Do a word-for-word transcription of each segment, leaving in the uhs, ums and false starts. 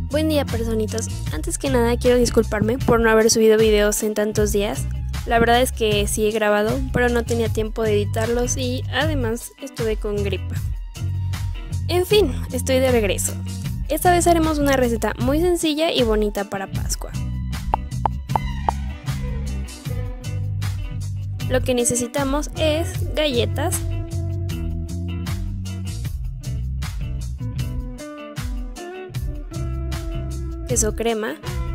Buen día, personitos. Antes que nada quiero disculparme por no haber subido videos en tantos días. La verdad es que sí he grabado, pero no tenía tiempo de editarlos y además estuve con gripa. En fin, estoy de regreso. Esta vez haremos una receta muy sencilla y bonita para Pascua. Lo que necesitamos es galletas, queso crema,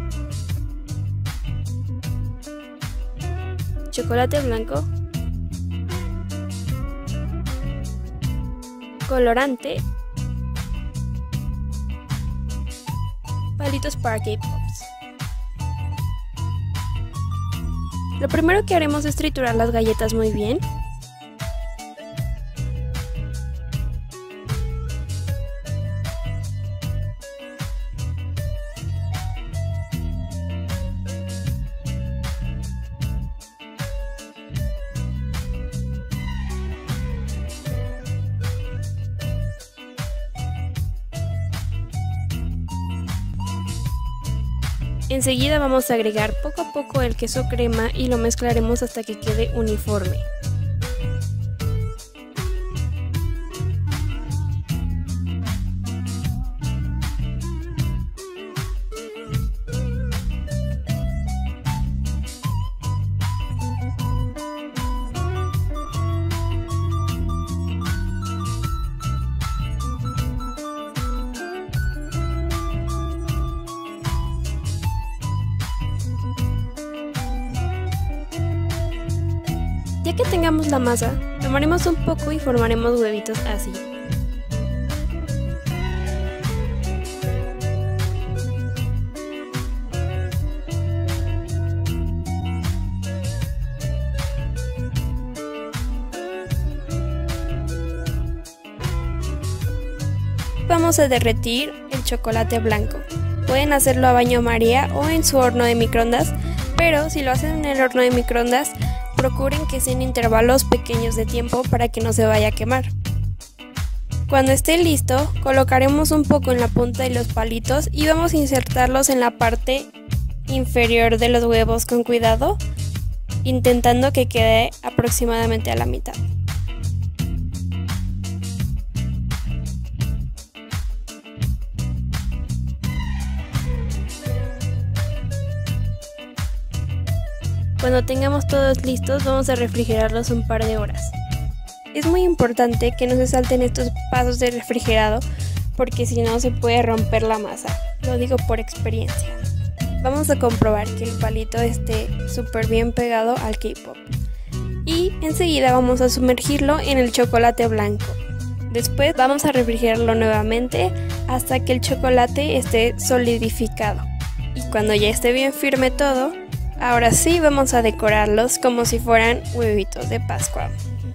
chocolate blanco, colorante, palitos para K-Pops. Lo primero que haremos es triturar las galletas muy bien. Enseguida vamos a agregar poco a poco el queso crema y lo mezclaremos hasta que quede uniforme. Ya que tengamos la masa, tomaremos un poco y formaremos huevitos así. Vamos a derretir el chocolate blanco. Pueden hacerlo a baño María o en su horno de microondas, pero si lo hacen en el horno de microondas, procuren que sean intervalos pequeños de tiempo para que no se vaya a quemar. Cuando esté listo, colocaremos un poco en la punta de los palitos y vamos a insertarlos en la parte inferior de los huevos con cuidado, intentando que quede aproximadamente a la mitad. Cuando tengamos todos listos, vamos a refrigerarlos un par de horas. Es muy importante que no se salten estos pasos de refrigerado porque si no se puede romper la masa, lo digo por experiencia. Vamos a comprobar que el palito esté súper bien pegado al K-Pop. Y enseguida vamos a sumergirlo en el chocolate blanco. Después vamos a refrigerarlo nuevamente hasta que el chocolate esté solidificado. Y cuando ya esté bien firme todo, ahora sí vamos a decorarlos como si fueran huevitos de Pascua.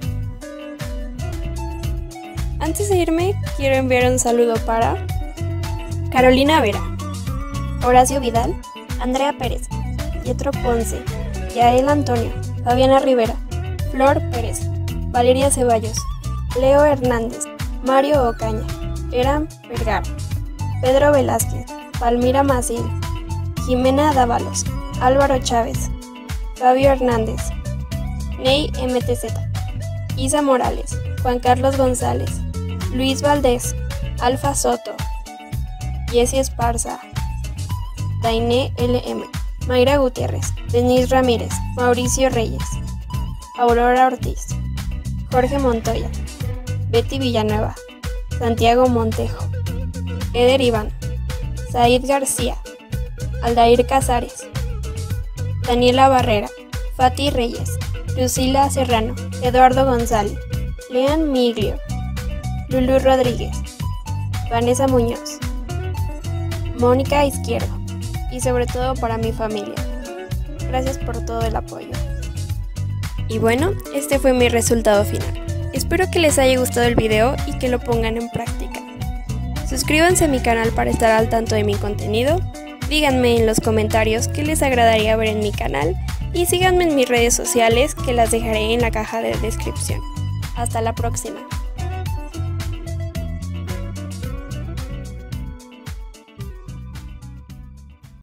Antes de irme, quiero enviar un saludo para Carolina Vera, Horacio Vidal, Andrea Pérez, Pietro Ponce, Yael Antonio, Fabiana Rivera, Flor Pérez, Valeria Ceballos, Leo Hernández, Mario Ocaña, Eran Vergara, Pedro Velázquez, Palmira Maciel, Jimena Dávalos, Álvaro Chávez, Fabio Hernández, Ney M T Z, Isa Morales, Juan Carlos González, Luis Valdés, Alfa Soto, Jessie Esparza, Dainé L M, Mayra Gutiérrez, Denise Ramírez, Mauricio Reyes, Aurora Ortiz, Jorge Montoya, Betty Villanueva, Santiago Montejo, Eder Iván, Said García, Aldair Casares, Daniela Barrera, Fati Reyes, Lucila Serrano, Eduardo González, Lean Miglio, Lulu Rodríguez, Vanessa Muñoz, Mónica Izquierdo y sobre todo para mi familia. Gracias por todo el apoyo. Y bueno, este fue mi resultado final. Espero que les haya gustado el video y que lo pongan en práctica. Suscríbanse a mi canal para estar al tanto de mi contenido. Díganme en los comentarios qué les agradaría ver en mi canal y síganme en mis redes sociales que las dejaré en la caja de descripción. Hasta la próxima.